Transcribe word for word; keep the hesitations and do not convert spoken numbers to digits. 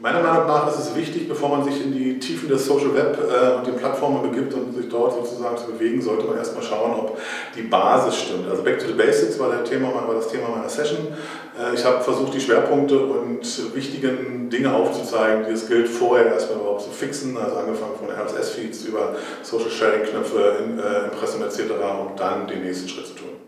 Meiner Meinung nach ist es wichtig, bevor man sich in die Tiefen des Social Web äh, und den Plattformen begibt und sich dort sozusagen zu bewegen, sollte man erstmal schauen, ob die Basis stimmt. Also Back to the Basics war, der Thema, war das Thema meiner Session. Äh, ich habe versucht, die Schwerpunkte und wichtigen Dinge aufzuzeigen, die es gilt, vorher erstmal überhaupt zu fixen, also angefangen von R S S-Feeds über Social Sharing-Knöpfe, äh, Impressum et cetera und dann den nächsten Schritt zu tun.